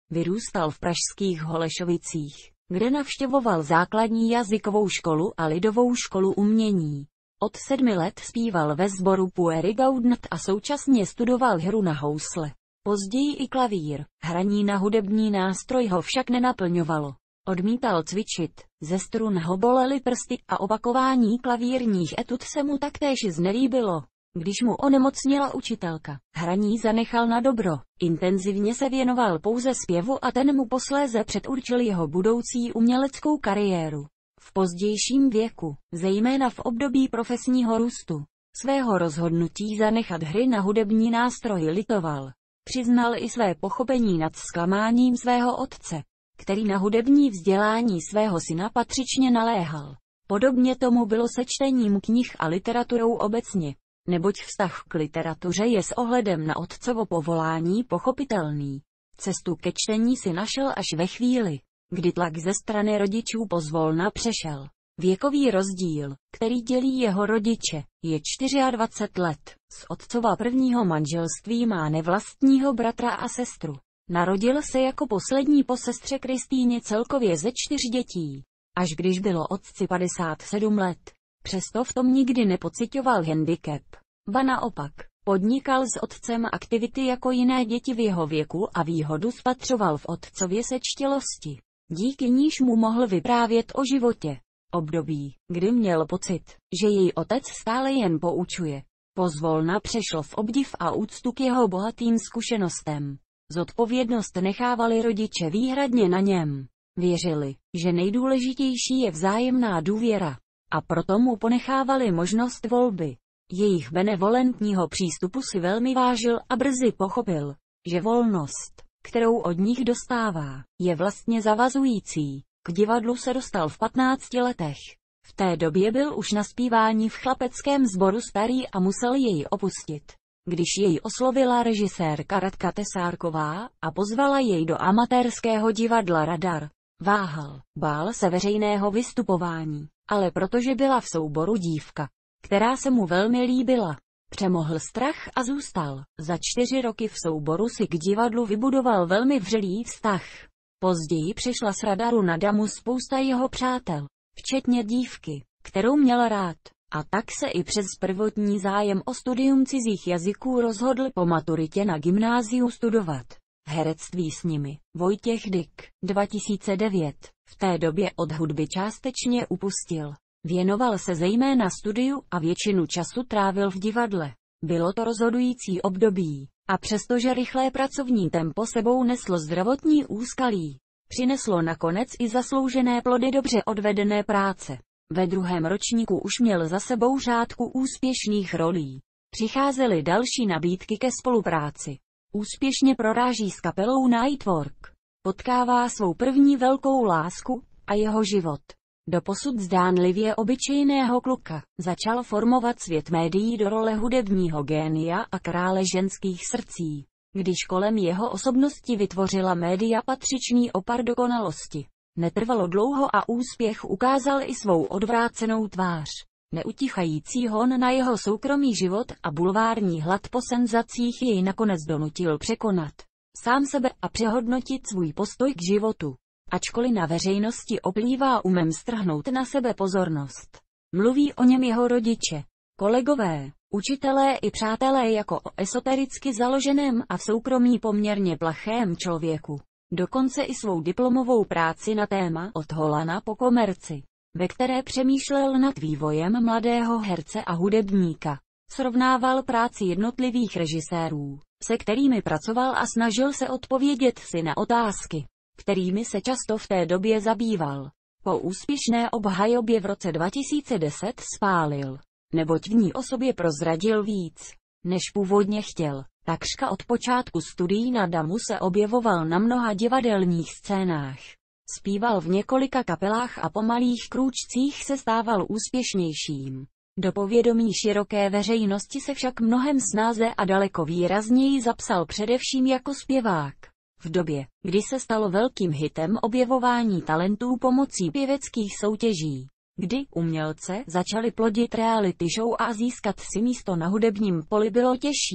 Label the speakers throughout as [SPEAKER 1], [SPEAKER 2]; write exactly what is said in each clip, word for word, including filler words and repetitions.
[SPEAKER 1] Vyrůstal v pražských Holešovicích, kde navštěvoval základní jazykovou školu a lidovou školu umění. Od sedmi let zpíval ve sboru Pueri Gaudent a současně studoval hru na housle. Později i klavír. Hraní na hudební nástroj ho však nenaplňovalo. Odmítal cvičit, ze strun ho bolely prsty a opakování klavírních etud se mu taktéž znelíbilo. Když mu onemocněla učitelka, hraní zanechal na dobro. Intenzivně se věnoval pouze zpěvu a ten mu posléze předurčil jeho budoucí uměleckou kariéru. V pozdějším věku, zejména v období profesního růstu, svého rozhodnutí zanechat hry na hudební nástroj litoval. Přiznal i své pochopení nad zklamáním svého otce, který na hudební vzdělání svého syna patřičně naléhal. Podobně tomu bylo se čtením knih a literaturou obecně, neboť vztah k literatuře je s ohledem na otcovo povolání pochopitelný. Cestu ke čtení si našel až ve chvíli, kdy tlak ze strany rodičů pozvolna přešel. Věkový rozdíl, který dělí jeho rodiče, je dvacet čtyři let. Z otcova prvního manželství má nevlastního bratra a sestru. Narodil se jako poslední po sestře Kristýně celkově ze čtyř dětí. Až když bylo otci padesát sedm let, přesto v tom nikdy nepociťoval handicap. Ba naopak, podnikal s otcem aktivity jako jiné děti v jeho věku a výhodu spatřoval v otcově sečtělosti, díky níž mu mohl vyprávět o životě. Období, kdy měl pocit, že její otec stále jen poučuje, pozvolna přešlo v obdiv a úctu k jeho bohatým zkušenostem. Zodpovědnost nechávali rodiče výhradně na něm. Věřili, že nejdůležitější je vzájemná důvěra, a proto mu ponechávali možnost volby. Jejich benevolentního přístupu si velmi vážil a brzy pochopil, že volnost, kterou od nich dostává, je vlastně zavazující. K divadlu se dostal v patnácti letech. V té době byl už na zpívání v chlapeckém sboru starý a musel jej opustit, když jej oslovila režisérka Radka Tesárková a pozvala jej do amatérského divadla Radar. Váhal, bál se veřejného vystupování, ale protože byla v souboru dívka, která se mu velmi líbila, přemohl strach a zůstal. Za čtyři roky v souboru si k divadlu vybudoval velmi vřelý vztah. Později přišla z Radaru na Damu spousta jeho přátel, včetně dívky, kterou měl rád, a tak se i přes prvotní zájem o studium cizích jazyků rozhodl po maturitě na gymnáziu studovat herectví s nimi. Vojtěch Dyk, dva tisíce devět, v té době od hudby částečně upustil. Věnoval se zejména studiu a většinu času trávil v divadle. Bylo to rozhodující období, a přestože rychlé pracovní tempo sebou neslo zdravotní úskalí, přineslo nakonec i zasloužené plody dobře odvedené práce. Ve druhém ročníku už měl za sebou řádku úspěšných rolí. Přicházely další nabídky ke spolupráci. Úspěšně proráží s kapelou Nightwork. Potkává svou první velkou lásku a jeho život. Doposud zdánlivě obyčejného kluka začal formovat svět médií do role hudebního génia a krále ženských srdcí, když kolem jeho osobnosti vytvořila média patřičný opar dokonalosti. Netrvalo dlouho a úspěch ukázal i svou odvrácenou tvář. Neutichající hon na jeho soukromý život a bulvární hlad po senzacích jej nakonec donutil překonat sám sebe a přehodnotit svůj postoj k životu. Ačkoliv na veřejnosti oplývá umem strhnout na sebe pozornost, mluví o něm jeho rodiče, kolegové, učitelé i přátelé jako o esotericky založeném a v soukromí poměrně plachém člověku. Dokonce i svou diplomovou práci na téma Od Holana po komerci, ve které přemýšlel nad vývojem mladého herce a hudebníka, srovnával práci jednotlivých režisérů, se kterými pracoval a snažil se odpovědět si na otázky, kterými se často v té době zabýval. Po úspěšné obhajobě v roce dva tisíce deset spálil, neboť v ní o sobě prozradil víc, než původně chtěl. Takřka od počátku studií na Damu se objevoval na mnoha divadelních scénách. Zpíval v několika kapelách a po malých krůčcích se stával úspěšnějším. Do povědomí široké veřejnosti se však mnohem snáze a daleko výrazněji zapsal především jako zpěvák. V době, kdy se stalo velkým hitem objevování talentů pomocí pěveckých soutěží, kdy umělce začali plodit reality show a získat si místo na hudebním poli bylo těžší,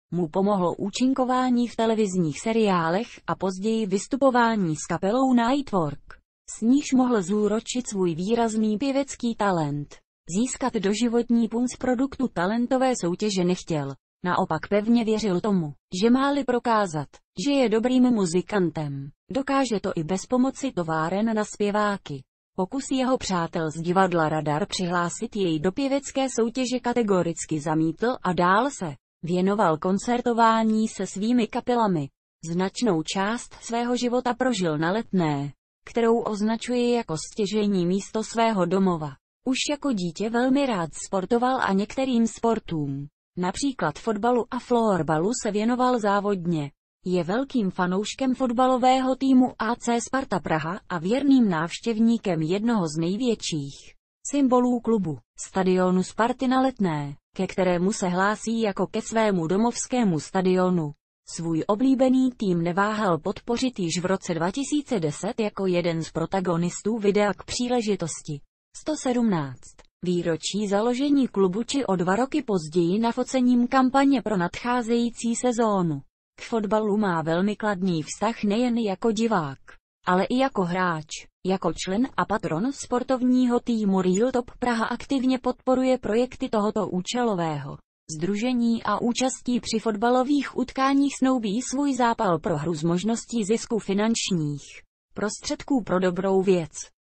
[SPEAKER 1] mu pomohlo účinkování v televizních seriálech a později vystupování s kapelou Nightwork, s níž mohl zúročit svůj výrazný pěvecký talent. Získat doživotní punc produktu talentové soutěže nechtěl. Naopak pevně věřil tomu, že má-li prokázat, že je dobrým muzikantem, dokáže to i bez pomoci továren na zpěváky. Pokus jeho přátel z divadla Radar přihlásit jej do pěvecké soutěže kategoricky zamítl a dál se věnoval koncertování se svými kapelami. Značnou část svého života prožil na Letné, kterou označuje jako stěžejní místo svého domova. Už jako dítě velmi rád sportoval a některým sportům, například fotbalu a florbalu, se věnoval závodně. Je velkým fanouškem fotbalového týmu A C Sparta Praha a věrným návštěvníkem jednoho z největších symbolů klubu, stadionu Sparty na Letné, ke kterému se hlásí jako ke svému domovskému stadionu. Svůj oblíbený tým neváhal podpořit již v roce dva tisíce deset jako jeden z protagonistů videa k příležitosti sto sedmnáct. výročí založení klubu či o dva roky později nafocením kampaně pro nadcházející sezónu. K fotbalu má velmi kladný vztah nejen jako divák, ale i jako hráč. Jako člen a patron sportovního týmu Real Top Praha aktivně podporuje projekty tohoto účelového sdružení a účastí při fotbalových utkáních snoubí svůj zápal pro hru s možností zisku finančních prostředků pro dobrou věc.